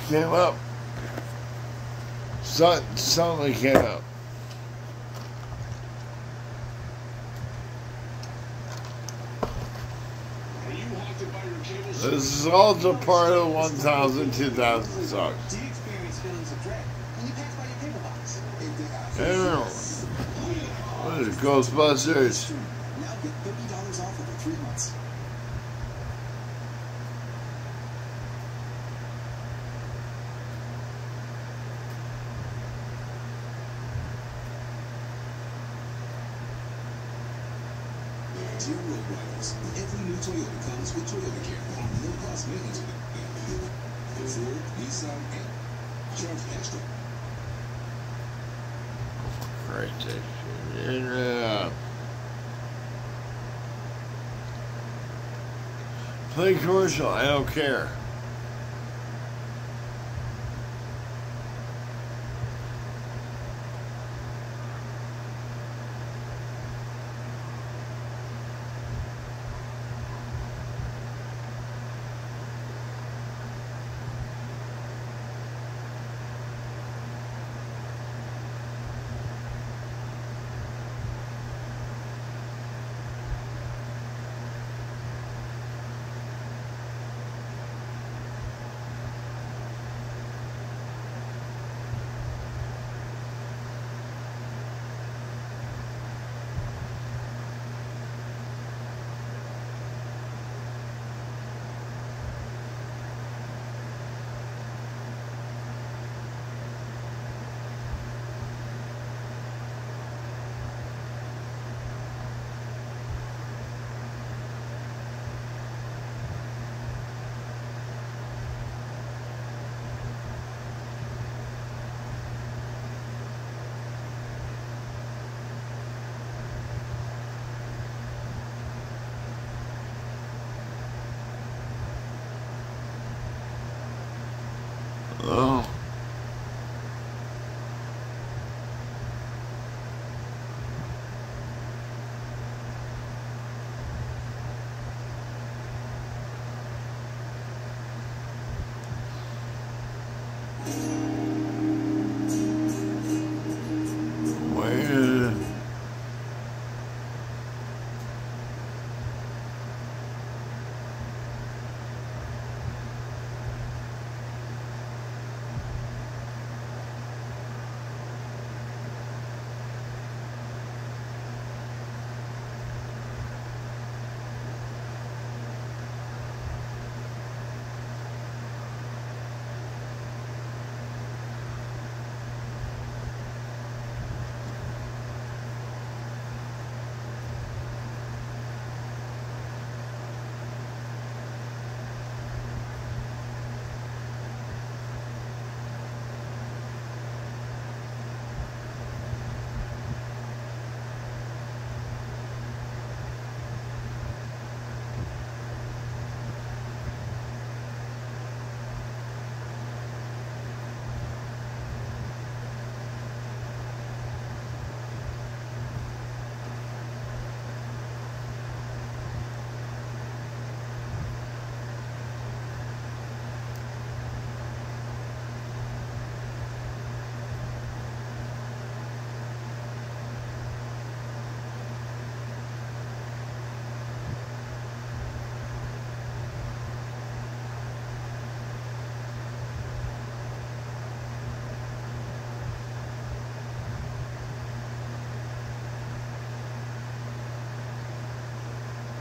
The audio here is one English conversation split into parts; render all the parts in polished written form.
came up. Something came up. This is also part of 1,000, 2,000 songs. Do you experience feelings of dread when you pass by your paper box? What is it, Ghostbusters? Now get $50 off over 3 months. Dear Road Riders, every new Toyota comes with Toyota Care. No cost maintenance. Ford, Nissan, and charge extra. Right there. Play commercial, I don't care. Oh. Where?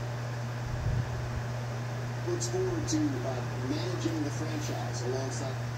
Looks forward to managing the franchise alongside